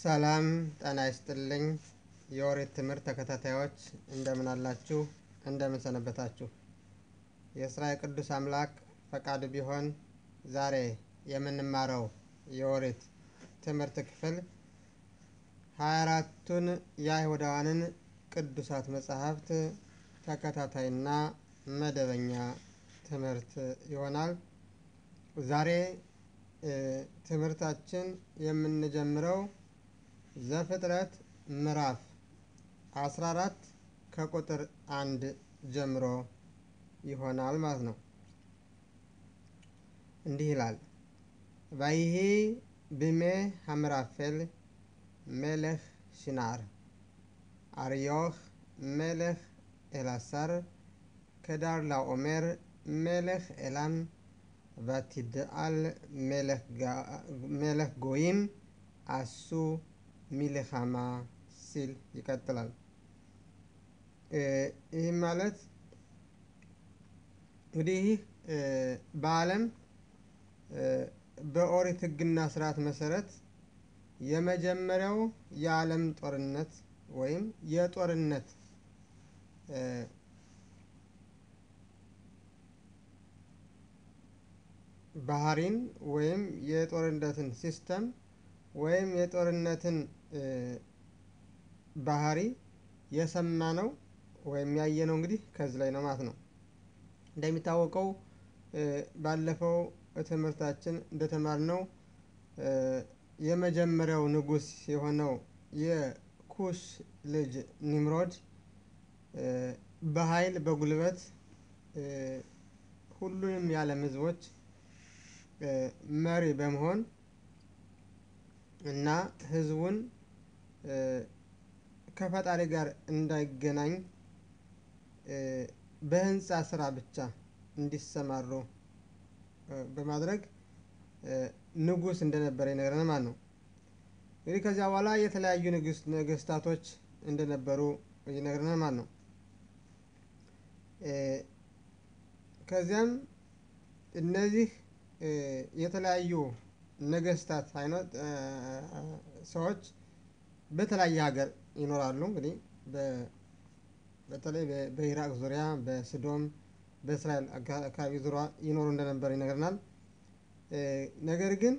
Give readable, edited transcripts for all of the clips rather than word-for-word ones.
ሰላም ጤና ይስጥልኝ የኦሪት ትምህርት ተከታታዮች እንደምን አላችሁ እንደምን ሰነበታችሁ። የእስራኤል ቅዱስ አምላክ ፈቃዱ ቢሆን ዛሬ የምንማረው የኦሪት ትምህርት ክፍል 24ቱን የአይሁዳውያንን ቅዱሳት መጻሕፍት ተከታታይና መደበኛ ትምህርት ይሆናል። ዛሬ ትምህርታችን የምንጀምረው ዘፍጥረት ምዕራፍ 14 ከቁጥር 1 ጀምሮ ይሆናል ማለት ነው። እንዲህ ይላል። ባይሂ ብሜ ሐምራፌል መለኽ ሽናር አርዮኽ መለኽ ኤላሳር ከዳር ላኦሜር መለኽ ኤላም ותדעל מלך גויים עשו מלחמה ሲል ይቀጥላል። ይህ ማለት እንግዲህ በዓለም በኦሪት ሕግና ስርዓት መሰረት የመጀመሪያው የዓለም ጦርነት ወይም የጦርነት ባህሪን ወይም የጦርነትን ሲስተም ወይም የጦርነትን ባህሪ የሰማነው ወይም ያየነው እንግዲህ ከዚህ ላይ ነው ማለት ነው። እንደሚታወቀው ባለፈው ትምህርታችን እንደተማርነው የመጀመሪያው ንጉስ የሆነው የኩሽ ልጅ ኒምሮድ በኃይል በጉልበት ሁሉንም የዓለም ህዝቦች መሪ በመሆን እና ህዝቡን ከፈጣሪ ጋር እንዳይገናኝ በህንጻ ስራ ብቻ እንዲሰማሩ በማድረግ ንጉስ እንደነበረ ይነግረናል ማለት ነው። እንግዲህ ከዚያ በኋላ የተለያዩ ነገስታቶች እንደነበሩ ይነግረናል ማለት ነው። ከዚያም እነዚህ የተለያዩ ነገስታት አይነት ሰዎች በተለያየ ሀገር ይኖራሉ። እንግዲህ በተለይ በኢራቅ ዙሪያ በስዶም በእስራኤል አካባቢ ዙሪያ ይኖሩ እንደነበር ይነግረናል። ነገር ግን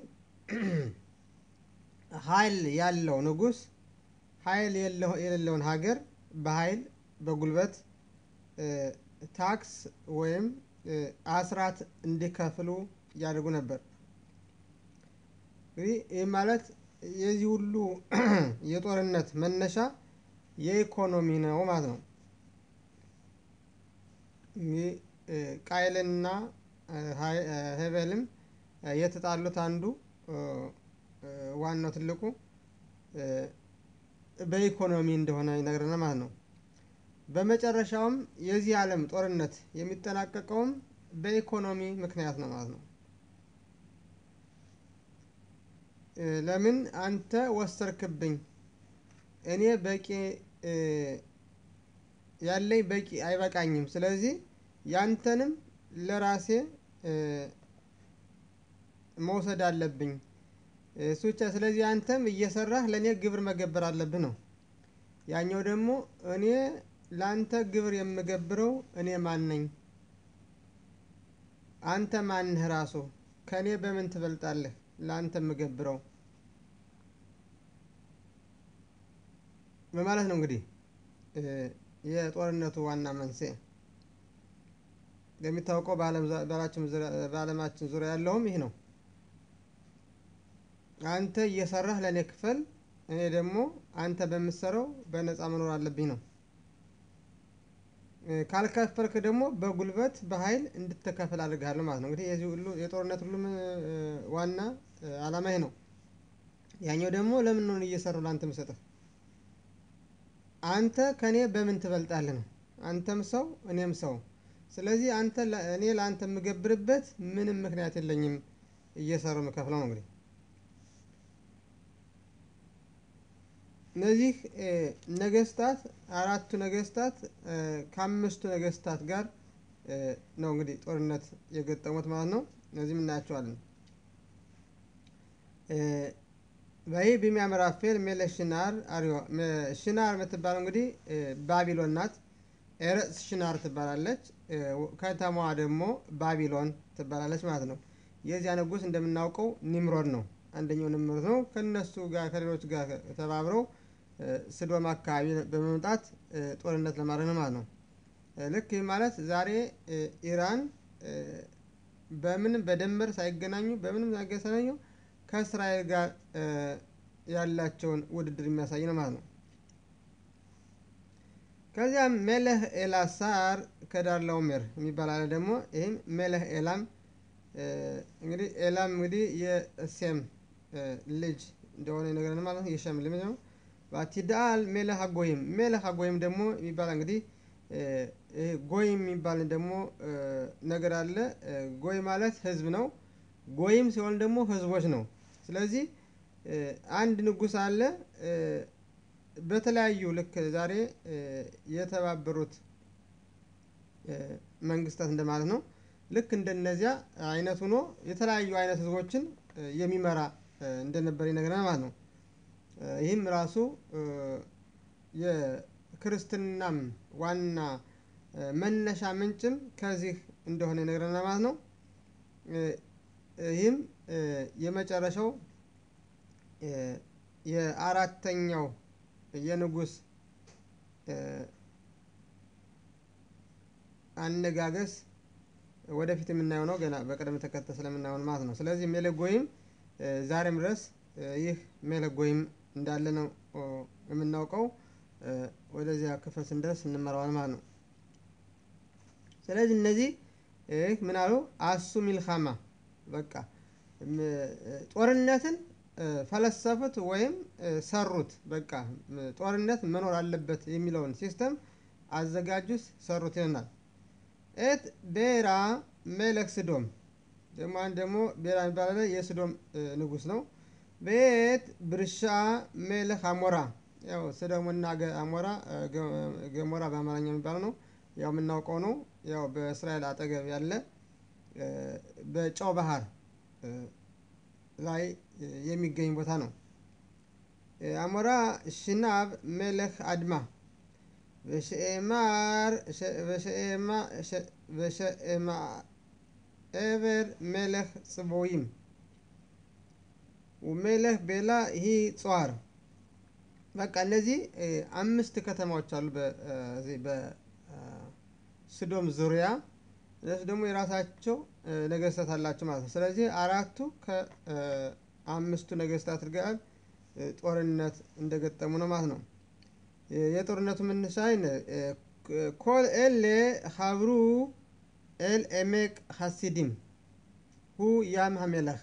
ኃይል ያለው ንጉስ ኃይል የሌለውን ሀገር በኃይል በጉልበት ታክስ ወይም አስራት እንዲከፍሉ ያደርጉ ነበር። እንግዲህ ይህ ማለት የዚህ ሁሉ የጦርነት መነሻ የኢኮኖሚ ነው ማለት ነው። ቃየልና ሄቤልም የተጣሉት አንዱ ዋናው ትልቁ በኢኮኖሚ እንደሆነ ይነግረናል ማለት ነው። በመጨረሻውም የዚህ ዓለም ጦርነት የሚጠናቀቀውም በኢኮኖሚ ምክንያት ነው ማለት ነው። ለምን አንተ ወሰርክብኝ እኔ በቂ ያለኝ በቂ አይበቃኝም፣ ስለዚህ ያንተንም ለራሴ መውሰድ አለብኝ እሱ ብቻ፣ ስለዚህ አንተም እየሰራህ ለኔ ግብር መገበር አለብህ ነው። ያኛው ደግሞ እኔ ላንተ ግብር የምገብረው እኔ ማን ነኝ? አንተ ማን ነህ? ራሱ ከኔ በምን ትበልጣለህ ላንተ የምገብረው በማለት ነው። እንግዲህ የጦርነቱ ዋና መንስኤ እንደሚታወቀው በዓለማችን ዙሪያ ያለውም ይህ ነው። አንተ እየሰራህ ለኔ ክፈል፣ እኔ ደግሞ አንተ በምትሰራው በነፃ መኖር አለብኝ ነው። ካልከፈልክ ደግሞ በጉልበት በኃይል እንድትከፍል አድርጋለሁ ማለት ነው። እንግዲህ የዚህ ሁሉ የጦርነት ሁሉ ዋና ዓላማ ይሄ ነው። ያኛው ደግሞ ለምን ነው እየሰራሁ ላንተ የምሰጥህ? አንተ ከኔ በምን ትበልጣለህ ነው። አንተም ሰው እኔም ሰው፣ ስለዚህ እኔ ላንተ የምገብርበት ምንም ምክንያት የለኝም፣ እየሰራሁ የምከፍለው ነው። እንግዲህ እነዚህ ነገስታት አራቱ ነገስታት ከአምስቱ ነገስታት ጋር ነው እንግዲህ ጦርነት የገጠሙት ማለት ነው። እነዚህም እናያቸዋለን። በይ ቢሚያምራፌል ሜለህ ሽናር አሪዮ ሽናር የምትባለው እንግዲህ ባቢሎን ናት። ኤረጽ ሽናር ትባላለች። ከተማዋ ደግሞ ባቢሎን ትባላለች ማለት ነው። የዚያ ንጉስ እንደምናውቀው ኒምሮድ ነው። አንደኛው ኒምሮድ ነው። ከነሱ ጋር ከሌሎች ጋር ተባብረው ስዶም አካባቢ በመምጣት ጦርነት ለማድረግ ነው ማለት ነው። ልክ ይህ ማለት ዛሬ ኢራን በምንም በደንበር ሳይገናኙ በምንም ሳይገናኙ ከእስራኤል ጋር ያላቸውን ውድድር የሚያሳይ ነው ማለት ነው። ከዚያም ሜለህ ኤላሳር ከዳርላውሜር የሚባል አለ ደግሞ ይህም ሜለህ ኤላም እንግዲህ ኤላም እንግዲህ የሴም ልጅ እንደሆነ ይነግረናል ማለት ነው። የሸም ልጅ ነው። ባቲዳል ሜለህ አጎይም ሜለህ አጎይም ደግሞ የሚባል እንግዲህ ጎይም የሚባል ደግሞ ነገር አለ። ጎይ ማለት ህዝብ ነው። ጎይም ሲሆን ደግሞ ህዝቦች ነው። ስለዚህ አንድ ንጉስ አለ። በተለያዩ ልክ ዛሬ የተባበሩት መንግስታት እንደማለት ነው። ልክ እንደነዚያ አይነት ሆኖ የተለያዩ አይነት ህዝቦችን የሚመራ እንደነበር ይነግረናል ማለት ነው። ይህም ራሱ የክርስትናም ዋና መነሻ ምንጭም ከዚህ እንደሆነ ይነግረናል ማለት ነው። ይህም የመጨረሻው የአራተኛው የንጉስ አነጋገስ ወደፊት የምናየው ነው። ገና በቅደም ተከተል ስለምናየው ማለት ነው። ስለዚህ ሜለጎይም ዛሬም ድረስ ይህ ሜለጎይም እንዳለ ነው የምናውቀው። ወደዚያ ክፍል ስንደርስ እንመራዋለን ማለት ነው። ስለዚህ እነዚህ ምን አሉ? አሱ ሚልኻማ በቃ ጦርነትን ፈለሰፉት ወይም ሰሩት። በቃ ጦርነት መኖር አለበት የሚለውን ሲስተም አዘጋጁት፣ ሰሩት ይለናል። ኤት ቤራ ሜለክ ስዶም ደግሞ አንድ ደግሞ ቤራ የሚባል የስዶም ንጉስ ነው። ቤት ብርሻ ሜለክ አሞራ ያው ስዶምና አሞራ ገሞራ በአማርኛ የሚባለው ነው። ያው የምናውቀው ነው። ያው በእስራኤል አጠገብ ያለ በጨው ባህር ላይ የሚገኝ ቦታ ነው። አሞራ ሽናብ ሜለክ አድማ በሸኤማር በሸኤማ ኤቨር ሜለክ ጽቦይም ወሜለክ ቤላ ይሄ ጿር በቃ እነዚህ አምስት ከተማዎች አሉ በዚህ በስዶም ዙሪያ። እነሱ ደግሞ የራሳቸው ነገስታት አላቸው ማለት ነው። ስለዚህ አራቱ ከአምስቱ ነገስታት ጋር ጦርነት እንደገጠሙ ነው ማለት ነው። የጦርነቱ መነሻ ኮል ኤሌ ሀብሩ ኤል ኤሜቅ ሀሲዲም ሁ ያም ሀሜላህ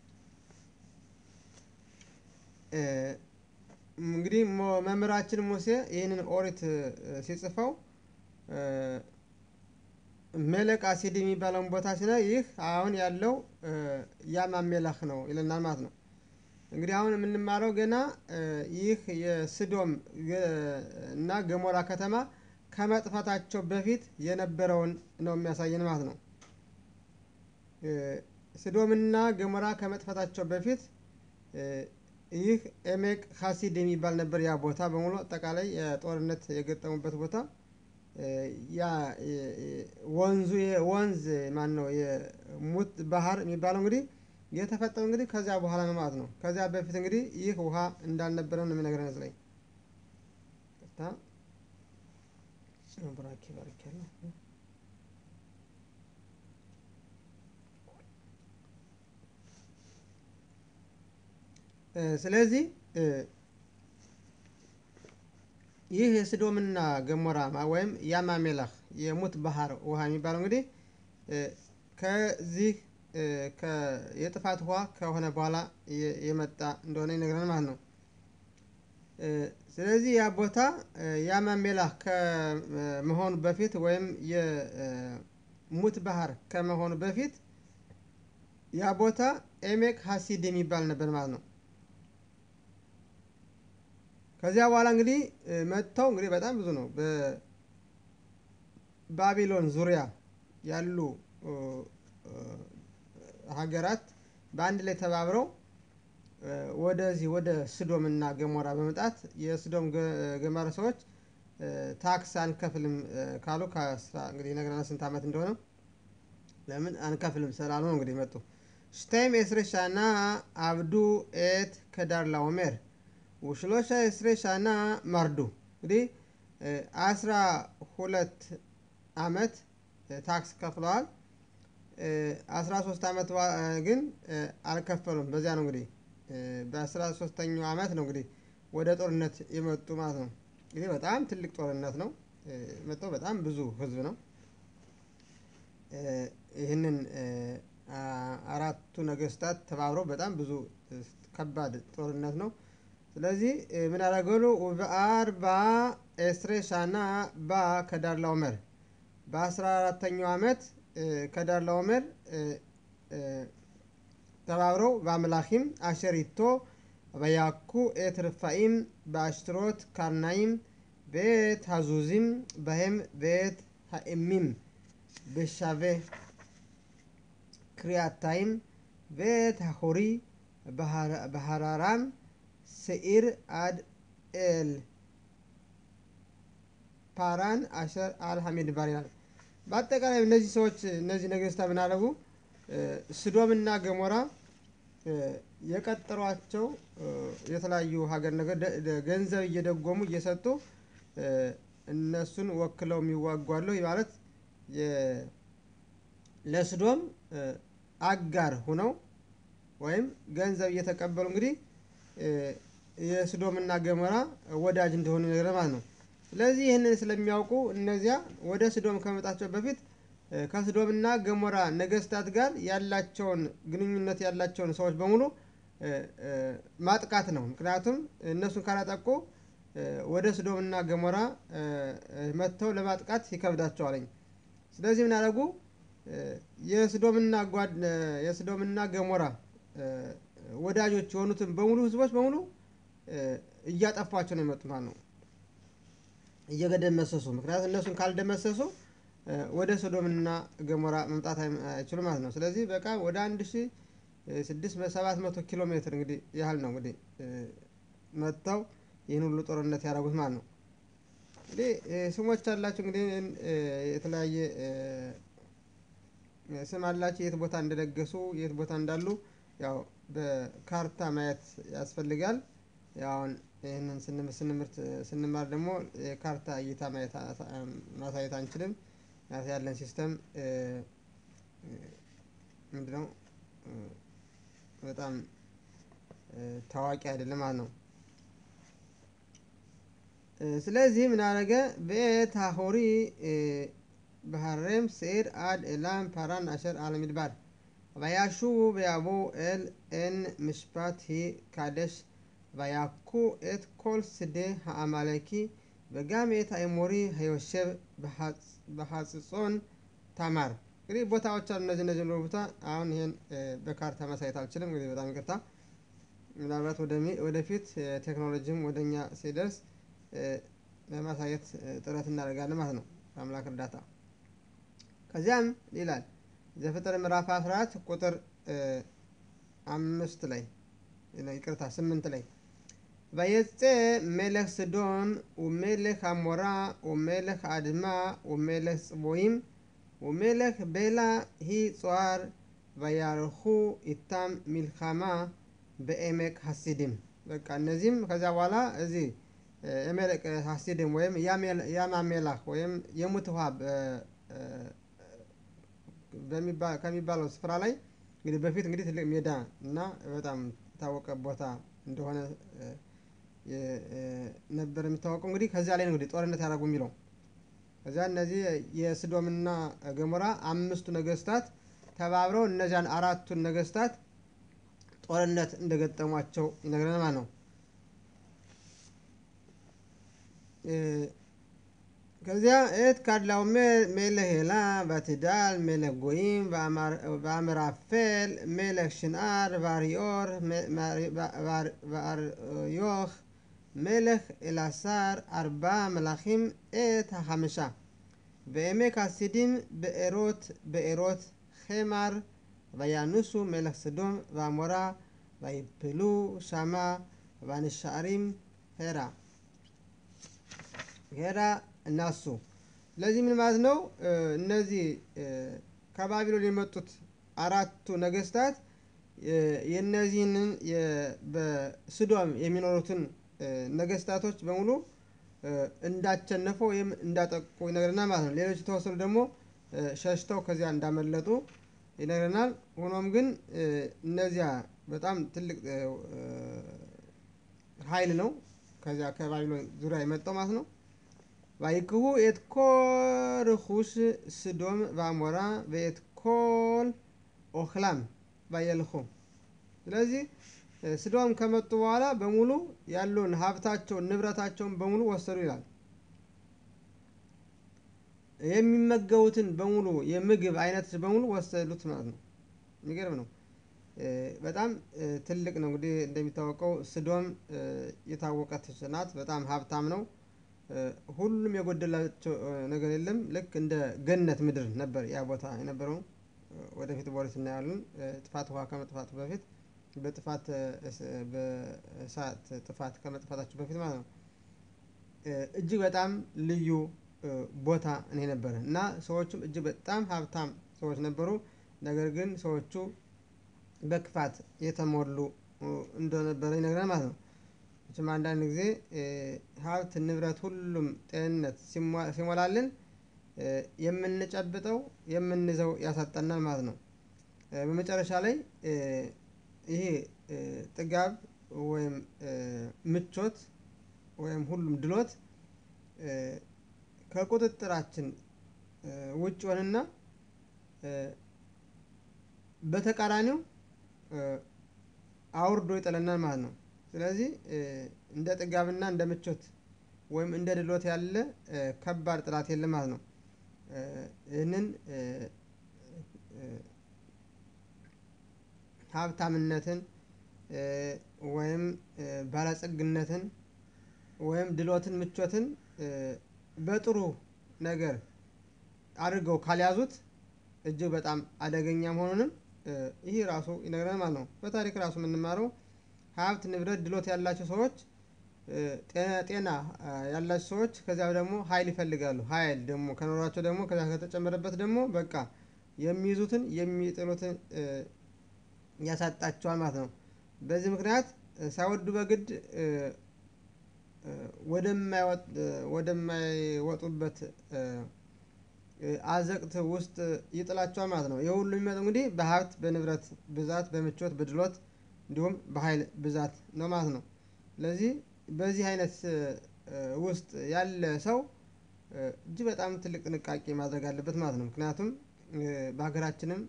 እንግዲህ መምህራችን ሙሴ ይህንን ኦሪት ሲጽፈው ሜለቅ አሲድ የሚባለውን ቦታ ሲናይ ይህ አሁን ያለው ያማሜላህ ነው ይለናል ማለት ነው። እንግዲህ አሁን የምንማረው ገና ይህ የስዶም እና ገሞራ ከተማ ከመጥፋታቸው በፊት የነበረውን ነው የሚያሳየን ማለት ነው። ስዶምና ገሞራ ከመጥፋታቸው በፊት ይህ ኤሜቅ ሀሲድ የሚባል ነበር። ያ ቦታ በሙሉ አጠቃላይ የጦርነት የገጠሙበት ቦታ ያ ወንዝ ማነው የሙት ባህር የሚባለው እንግዲህ የተፈጠረው እንግዲህ ከዚያ በኋላ ነው ማለት ነው። ከዚያ በፊት እንግዲህ ይህ ውሃ እንዳልነበረ ነው የሚነግረን ስለዚህ ብራኪ ባርኪያለሁ። ስለዚህ ይህ የስዶምና ገሞራ ወይም ያማሜላህ የሙት ባህር ውሃ የሚባለው እንግዲህ ከዚህ የጥፋት ውሃ ከሆነ በኋላ የመጣ እንደሆነ ይነግረናል ማለት ነው። ስለዚህ ያ ቦታ ያማሜላህ ከመሆኑ በፊት ወይም የሙት ባህር ከመሆኑ በፊት ያ ቦታ ኤሜቅ ሀሲድ የሚባል ነበር ማለት ነው። ከዚያ በኋላ እንግዲህ መጥተው እንግዲህ በጣም ብዙ ነው በባቢሎን ዙሪያ ያሉ ሀገራት በአንድ ላይ ተባብረው ወደዚህ ወደ ስዶምና ገሞራ በመጣት የስዶም ገሞራ ሰዎች ታክስ አንከፍልም ካሉ እንግዲህ ነገርና ስንት ዓመት እንደሆነ ለምን አንከፍልም ስላሉ ነው እንግዲህ መጡ። שתים עשרה שנה עבדו את כדר לעומר ו13 שנה מרדו እንግዲህ 12 ዓመት ታክስ ከፍለዋል። 13 ዓመት ግን አልከፈሉም። በዚያ ነው እንግዲህ በ13ኛው ዓመት ነው እንግዲህ ወደ ጦርነት የመጡ ማለት ነው። እንግዲህ በጣም ትልቅ ጦርነት ነው መጣው። በጣም ብዙ ህዝብ ነው። ይህንን አራቱ ነገስታት ተባብረው በጣም ብዙ ከባድ ጦርነት ነው። ስለዚህ ምን አደረገሉ? በአርባ ኤስሬ ሻና ባ ከዳር ላውመር በ14ኛው ዓመት ከዳር ላውመር ተባብረው በአምላኪም አሸሪቶ በያኩ ኤትርፋኢም በአሽትሮት ካርናይም ቤት ሀዙዚም በሄም ቤት ሃኤሚም በሻቬ ክሪያታይም ቤት ሀሆሪ በሃራራም ስዒር አድ ኤል ፓራን አሸር አልሐሚድ ባር ይላል። በአጠቃላይ እነዚህ ሰዎች እነዚህ ነገስታት ምን አደረጉ? ስዶምና ገሞራ የቀጠሯቸው የተለያዩ ሀገር ነገር ገንዘብ እየደጎሙ እየሰጡ እነሱን ወክለው የሚዋጓሉ ማለት ለስዶም አጋር ሆነው ወይም ገንዘብ እየተቀበሉ እንግዲህ የስዶምና ገሞራ ወዳጅ እንደሆኑ ነገር ማለት ነው። ስለዚህ ይህንን ስለሚያውቁ እነዚያ ወደ ስዶም ከመጣቸው በፊት ከስዶምና ገሞራ ነገስታት ጋር ያላቸውን ግንኙነት ያላቸውን ሰዎች በሙሉ ማጥቃት ነው። ምክንያቱም እነሱን ካላጠቁ ወደ ስዶምና ገሞራ መጥተው ለማጥቃት ይከብዳቸዋል። ስለዚህ ምን አደረጉ? የስዶምና ገሞራ ወዳጆች የሆኑትን በሙሉ ህዝቦች በሙሉ እያጠፏቸው ነው የመጡት ማለት ነው። እየገደመሰሱ ምክንያቱም እነሱን ካልደመሰሱ ወደ ሶዶምና ገሞራ መምጣት አይችሉም ማለት ነው። ስለዚህ በቃ ወደ 1600-700 ኪሎ ሜትር እንግዲህ ያህል ነው እንግዲህ መጥተው ይህን ሁሉ ጦርነት ያደረጉት ማለት ነው። እንግዲህ ስሞች አላቸው እንግዲህ የተለያየ ስም አላቸው። የት ቦታ እንደደገሱ የት ቦታ እንዳሉ ያው በካርታ ማየት ያስፈልጋል። ያው ይሄንን ስንማር ደግሞ የካርታ እይታ ማሳየት አንችልም። ያለን ሲስተም ምንድነው በጣም ታዋቂ አይደለም ማለት ነው። ስለዚህ ምን አደረገ? ቤት ሀሆሪ በሐሬም ስዒር አድ ኤላም ፓራን አሸር አለሚድባር וישובו ויבואו אל עין משפט היא קדש ויכו את כל שדה העמלקי וגם את האמורי היושב בחצוצון ተማር። እንግዲህ ቦታዎች አሉ እነዚህ ቦታ አሁን ይሄን በካርታ ማሳየት አልችልም። እንግዲህ በጣም ይቅርታ። ምናልባት ወደፊት ቴክኖሎጂም ወደኛ ሲደርስ ለማሳየት ጥረት እናደርጋለን ማለት ነው በአምላክ እርዳታ። ከዚያም ይላል ዘፍጥረት ምዕራፍ 14 ቁጥር 5 ላይ ይቅርታ 8 ላይ ויצא מלך סדום ומלך עמורה ומלך אדמה ומלך צבועים ומלך בלה היא צוער ויערכו איתם מלחמה בעמק הסידים። በቃ እነዚህም ከዛ በኋላ እዚህ ኤሜሌክ ሀሲድም ወይም ያማሜላህ ወይም የሙት ውሃ ከሚባለው ስፍራ ላይ እንግዲህ በፊት እንግዲህ ትልቅ ሜዳ እና በጣም ታወቀ ቦታ እንደሆነ ነበር የሚታወቀው። እንግዲህ ከዛ ላይ ነው እንግዲህ ጦርነት ያደረጉ የሚለው። ከዛ እነዚህ የስዶምና ገሞራ አምስቱ ነገስታት ተባብረው እነዚያን አራቱን ነገስታት ጦርነት እንደገጠሟቸው ይነግረናል ማለት ነው። ከዚያ את ካድላው መለሄላ ባትዳል መለክ ጎይም ואמרפל מלך שנער ואריור ואריוך מלך אלעשר 4 מלכים את החמישה בעמק הסידים בארות חמר וינוסו מלך סדום ועמורה ባይፕሉ ሻማ ባንሻሪም ሄራ ሄራ እናሱ። ስለዚህ ምን ማለት ነው? እነዚህ ከባቢሎን የመጡት አራቱ ነገስታት የነዚህንን በስዶም የሚኖሩትን ነገስታቶች በሙሉ እንዳቸነፉ ወይም እንዳጠቁ ይነግረናል ማለት ነው። ሌሎች የተወሰኑ ደግሞ ሸሽተው ከዚያ እንዳመለጡ ይነግረናል። ሆኖም ግን እነዚያ በጣም ትልቅ ኃይል ነው ከዚያ ከባቢሎን ዙሪያ የመጣው ማለት ነው። ባይክሁ ኤት ኮል ርኩስ ስዶም በአሞራ በኤት ኮል ኦክላም ባየልኹ። ስለዚህ ስዶም ከመጡ በኋላ በሙሉ ያለውን ሀብታቸውን ንብረታቸውን በሙሉ ወሰዱ ይላል። የሚመገቡትን በሙሉ የምግብ አይነት በሙሉ ወሰዱት ማለት ነው። የሚገርም ነው። በጣም ትልቅ ነው። እንግዲህ እንደሚታወቀው ስዶም የታወቀች ናት። በጣም ሀብታም ነው። ሁሉም የጎደላቸው ነገር የለም። ልክ እንደ ገነት ምድር ነበር ያ ቦታ የነበረው። ወደፊት በወሬት እናያለን። ጥፋት ውሃ ከመጥፋቱ በፊት በጥፋት በእሳት ጥፋት ከመጥፋታቸው በፊት ማለት ነው። እጅግ በጣም ልዩ ቦታ እኔ ነበር እና ሰዎችም እጅግ በጣም ሀብታም ሰዎች ነበሩ። ነገር ግን ሰዎቹ በክፋት የተሞሉ እንደነበረ ይነግረናል ማለት ነው። መቼም አንዳንድ ጊዜ ሀብት ንብረት ሁሉም ጤንነት ሲሞላልን የምንጨብጠው የምንይዘው ያሳጣናል ማለት ነው። በመጨረሻ ላይ ይሄ ጥጋብ ወይም ምቾት ወይም ሁሉም ድሎት ከቁጥጥራችን ውጭ ሆነና በተቃራኒው አውርዶ ይጥለናል ማለት ነው። ስለዚህ እንደ ጥጋብና እንደ ምቾት ወይም እንደ ድሎት ያለ ከባድ ጥላት የለም ማለት ነው። ይህንን ሀብታምነትን ወይም ባለጸግነትን ወይም ድሎትን ምቾትን በጥሩ ነገር አድርገው ካልያዙት እጅግ በጣም አደገኛ መሆኑንም ይህ ራሱ ይነግረናል ማለት ነው። በታሪክ ራሱ የምንማረው ሀብት ንብረት ድሎት ያላቸው ሰዎች ጤና ያላቸው ሰዎች ከዚያ ደግሞ ሀይል ይፈልጋሉ። ሀይል ደግሞ ከኖራቸው ደግሞ ከዛ ከተጨመረበት ደግሞ በቃ የሚይዙትን የሚጥሉትን ያሳጣቸዋል ማለት ነው። በዚህ ምክንያት ሳይወዱ በግድ ወደማይወጡበት አዘቅት ውስጥ ይጥላቸዋል ማለት ነው። የሁሉ የሚመጣው እንግዲህ በሀብት በንብረት ብዛት በምቾት በድሎት እንዲሁም በሃይል ብዛት ነው ማለት ነው። ስለዚህ በዚህ አይነት ውስጥ ያለ ሰው እጅግ በጣም ትልቅ ጥንቃቄ ማድረግ አለበት ማለት ነው። ምክንያቱም በሀገራችንም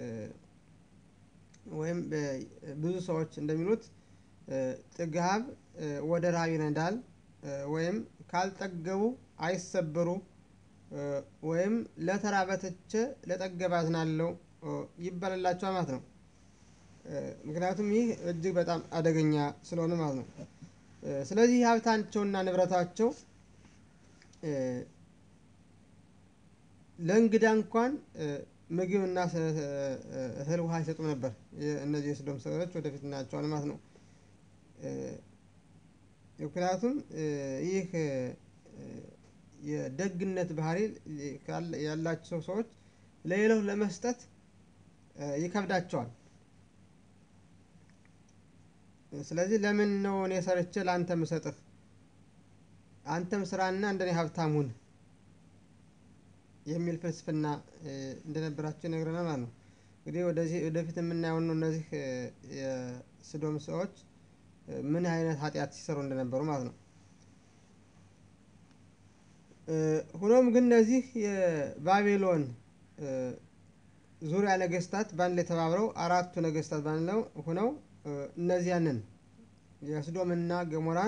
ወይም ብዙ ሰዎች እንደሚሉት ጥጋብ ወደ ረሃብ ይነዳል ወይም ካልጠገቡ አይሰበሩ ወይም ለተራበ ትቼ ለጠገበ አዝናለሁ ይባልላቸዋል ማለት ነው። ምክንያቱም ይህ እጅግ በጣም አደገኛ ስለሆነ ማለት ነው። ስለዚህ ሀብታቸውና ንብረታቸው ለእንግዳ እንኳን ምግብና እህል ውሃ አይሰጡም ነበር። እነዚህ የሰዶም ሰዎች ወደፊት እናያቸዋለን ማለት ነው። ምክንያቱም ይህ የደግነት ባህሪ ያላቸው ሰዎች ለሌላው ለመስጠት ይከብዳቸዋል። ስለዚህ ለምን ነው እኔ ሰርቼ ላንተ የምሰጥህ? አንተም ስራና እንደኔ ሀብታም ሁን የሚል ፍልስፍና እንደነበራቸው ይነግረናል ማለት ነው። እንግዲህ ወደፊት የምናየው ነው እነዚህ የሰዶም ሰዎች ምን አይነት ኃጢአት ሲሰሩ እንደነበሩ ማለት ነው። ሆኖም ግን እነዚህ የባቢሎን ዙሪያ ነገስታት በአንድ ላይ ተባብረው አራቱ ነገስታት በአንድ ላይ ሆነው እነዚያንን የሰዶምና ገሞራን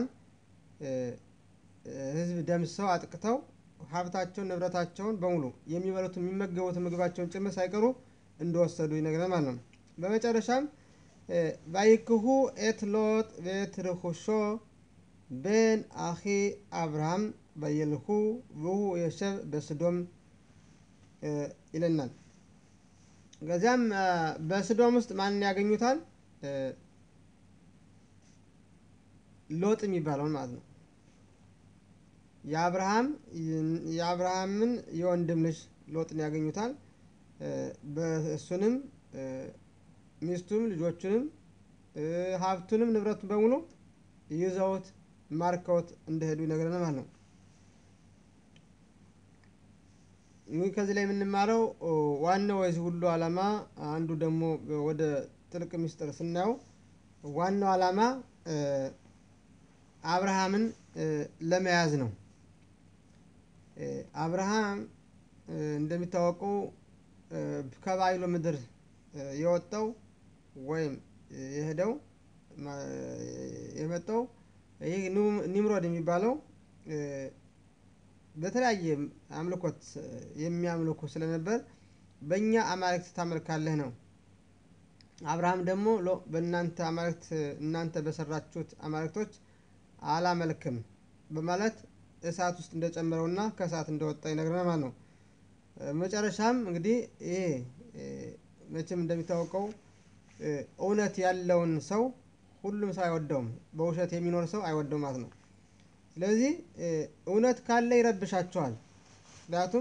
ህዝብ ደምስሰው አጥቅተው ሀብታቸውን ንብረታቸውን በሙሉ የሚበሉትን የሚመገቡትን ምግባቸውን ጭምር ሳይቀሩ እንደወሰዱ ይነግረናል ማለት ነው። በመጨረሻም ባይክሁ ኤት ሎጥ ቤት ርኩሾ ቤን አኺ አብርሃም ባየልሁ ውሁ የሸብ በስዶም ይለናል። ከዚያም በስዶም ውስጥ ማንን ያገኙታል? ሎጥ የሚባለውን ማለት ነው። የአብርሃምን የወንድም ልጅ ሎጥን ያገኙታል። በእሱንም ሚስቱም ልጆቹንም ሀብቱንም ንብረቱን በሙሉ ይዘውት ማርከውት እንደሄዱ ይነግረናል ማለት ነው። እንግዲህ ከዚህ ላይ የምንማረው ዋናው የዚህ ሁሉ ዓላማ አንዱ ደግሞ ወደ ጥልቅ ምስጢር ስናየው ዋናው ዓላማ አብርሃምን ለመያዝ ነው። አብርሃም እንደሚታወቀው ከባቢሎን ምድር የወጣው ወይም የሄደው የመጣው ይህ ኒምሮድ የሚባለው በተለያየ አምልኮት የሚያምልኩ ስለነበር በእኛ አማልክት ታመልካለህ ነው። አብርሃም ደግሞ በእናንተ አማልክት እናንተ በሰራችሁት አማልክቶች አላመልክም በማለት እሳት ውስጥ እንደጨመረውና ከእሳት እንደወጣ ይነግረናል ማለት ነው። መጨረሻም እንግዲህ ይሄ መቼም እንደሚታወቀው እውነት ያለውን ሰው ሁሉም ሰው አይወደውም፣ በውሸት የሚኖር ሰው አይወደውም ማለት ነው። ስለዚህ እውነት ካለ ይረብሻቸዋል። ምክንያቱም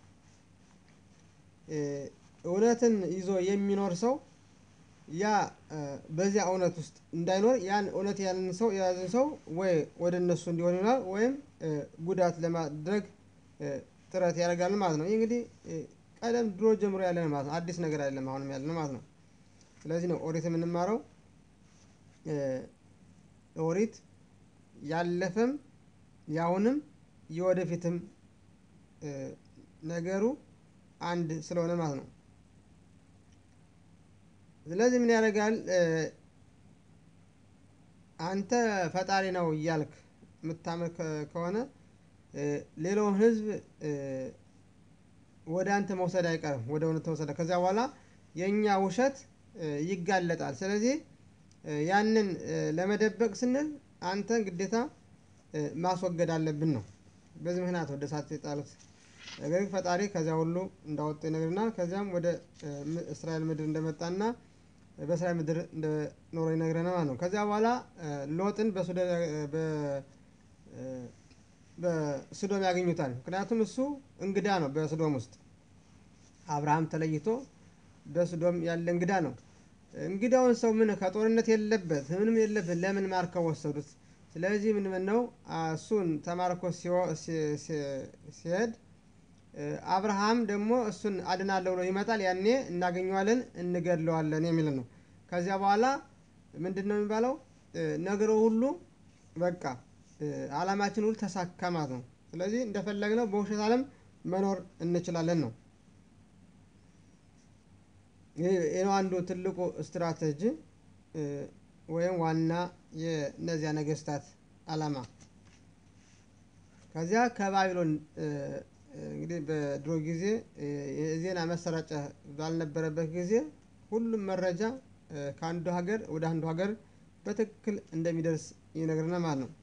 እውነትን ይዞ የሚኖር ሰው ያ በዚያ እውነት ውስጥ እንዳይኖር ያን እውነት ያንን ሰው የያዘን ሰው ወይ ወደ እነሱ እንዲሆን ይሆናል ወይም ጉዳት ለማድረግ ጥረት ያደርጋል ማለት ነው። ይህ እንግዲህ ቀደም ድሮ ጀምሮ ያለ ነው ማለት ነው። አዲስ ነገር አይደለም፣ አሁንም ያለ ነው ማለት ነው። ስለዚህ ነው ኦሪት የምንማረው። ኦሪት ያለፈም ያሁንም የወደፊትም ነገሩ አንድ ስለሆነ ማለት ነው። ስለዚህ ምን ያደርጋል? አንተ ፈጣሪ ነው እያልክ የምታመልክ ከሆነ ሌላውን ህዝብ ወደ አንተ መውሰድ አይቀርም፣ ወደ እውነት ተወሰደ። ከዚያ በኋላ የኛ ውሸት ይጋለጣል። ስለዚህ ያንን ለመደበቅ ስንል አንተን ግዴታ ማስወገድ አለብን ነው። በዚህ ምክንያት ወደ እሳት የጣሉት። ነገር ግን ፈጣሪ ከዚያ ሁሉ እንዳወጡ ይነግረናል። ከዚያም ወደ እስራኤል ምድር እንደመጣና በእስራኤል ምድር እንደኖረ ይነግረናል ማለት ነው። ከዚያ በኋላ ሎጥን በሶዶም ያገኙታል። ምክንያቱም እሱ እንግዳ ነው በሶዶም ውስጥ። አብርሃም ተለይቶ በሶዶም ያለ እንግዳ ነው። እንግዳውን ሰው ምን ከጦርነት የለበት ምንም የለበት ለምን ማርከው ወሰዱት? ስለዚህ ምን ነው እሱን ተማርኮ ሲሄድ አብርሃም ደግሞ እሱን አድናለሁ ብሎ ይመጣል። ያኔ እናገኘዋለን እንገድለዋለን የሚል ነው። ከዚያ በኋላ ምንድነው የሚባለው? ነገሩ ሁሉ በቃ አላማችን ሁሉ ተሳካ ማለት ነው። ስለዚህ እንደፈለግነው በውሸት ዓለም መኖር እንችላለን ነው። ይሄ ነው አንዱ ትልቁ ስትራቴጂ ወይም ዋና የነዚያ ነገስታት አላማ። ከዚያ ከባቢሎን እንግዲህ በድሮ ጊዜ የዜና መሰራጫ ባልነበረበት ጊዜ ሁሉም መረጃ ከአንዱ ሀገር ወደ አንዱ ሀገር በትክክል እንደሚደርስ ይነግረናል ማለት ነው።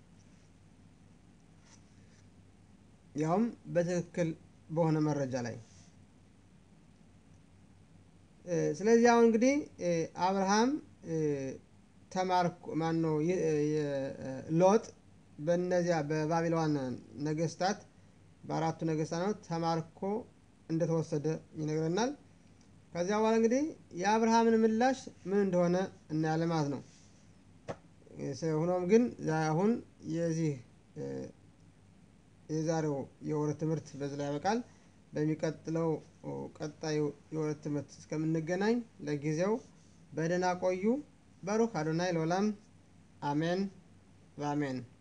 ያውም በትክክል በሆነ መረጃ ላይ። ስለዚህ አሁን እንግዲህ አብርሃም ተማርኮ ማነው ሎጥ በእነዚያ በባቢሎን ነገስታት በአራቱ ነገስታት ነው ተማርኮ እንደተወሰደ ይነግረናል። ከዚያ በኋላ እንግዲህ የአብርሃምን ምላሽ ምን እንደሆነ እናያለን ማለት ነው። ሆኖም ግን አሁን የዚህ የዛሬው የወር ትምህርት በዚህ ላይ ያበቃል። በሚቀጥለው ቀጣዩ የወር ትምህርት እስከምንገናኝ ለጊዜው በደህና ቆዩ። ባሩክ አዶናይ ለዓለም አሜን በአሜን።